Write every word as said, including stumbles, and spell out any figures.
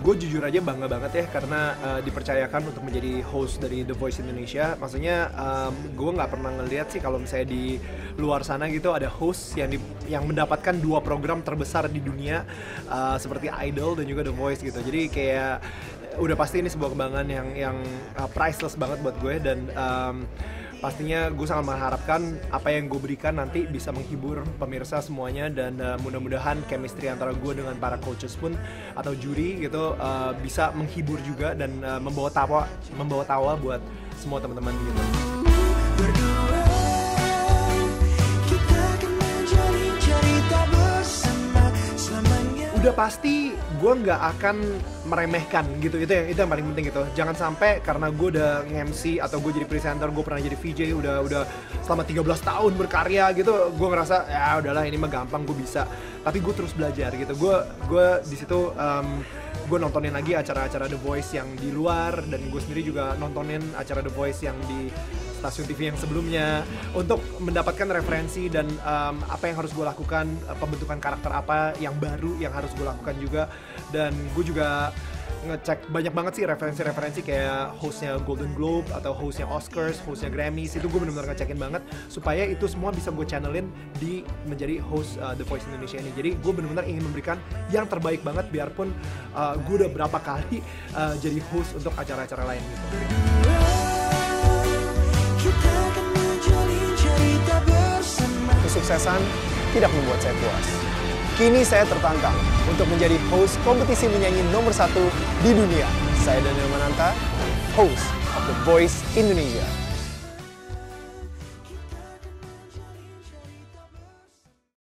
gue jujur aja bangga banget ya karena uh, dipercayakan untuk menjadi host dari The Voice Indonesia. Maksudnya um, gue nggak pernah ngeliat sih kalau misalnya di luar sana gitu ada host yang di, yang mendapatkan dua program terbesar di dunia uh, seperti Idol dan juga The Voice gitu. Jadi kayak udah pasti ini sebuah kebanggaan yang yang uh, priceless banget buat gue dan um, pastinya gue sangat mengharapkan apa yang gue berikan nanti bisa menghibur pemirsa semuanya dan uh, mudah-mudahan chemistry antara gue dengan para coaches pun atau juri gitu uh, bisa menghibur juga dan uh, membawa tawa membawa tawa buat semua teman-teman gitu. Berdua, kita akan menjadi cerita bersama selamanya. Udah pasti gue nggak akan meremehkan gitu, itu yang itu yang paling penting gitu. Jangan sampai karena gue udah nge-M C atau gue jadi presenter, gue pernah jadi V J, udah udah selama tiga belas tahun berkarya gitu, gue ngerasa ya udahlah ini mah gampang gue bisa. Tapi gue terus belajar gitu. Gue gue di situ um, gue nontonin lagi acara-acara The Voice yang di luar dan gue sendiri juga nontonin acara The Voice yang di stasiun T V yang sebelumnya untuk mendapatkan referensi dan um, apa yang harus gue lakukan, pembentukan karakter apa yang baru yang harus gue lakukan juga. Dan gue juga ngecek banyak banget sih referensi-referensi kayak hostnya Golden Globe atau hostnya Oscars, hostnya Grammys, itu gue benar-benar ngecekin banget supaya itu semua bisa gue channelin di menjadi host uh, The Voice Indonesia ini. Jadi gue benar-benar ingin memberikan yang terbaik banget biarpun uh, gue udah berapa kali uh, jadi host untuk acara-acara lain gitu. Kesuksesan tidak membuat saya puas. Kini saya tertantang untuk menjadi host kompetisi menyanyi nomor satu di dunia. Saya Daniel Mananta, host of The Voice Indonesia.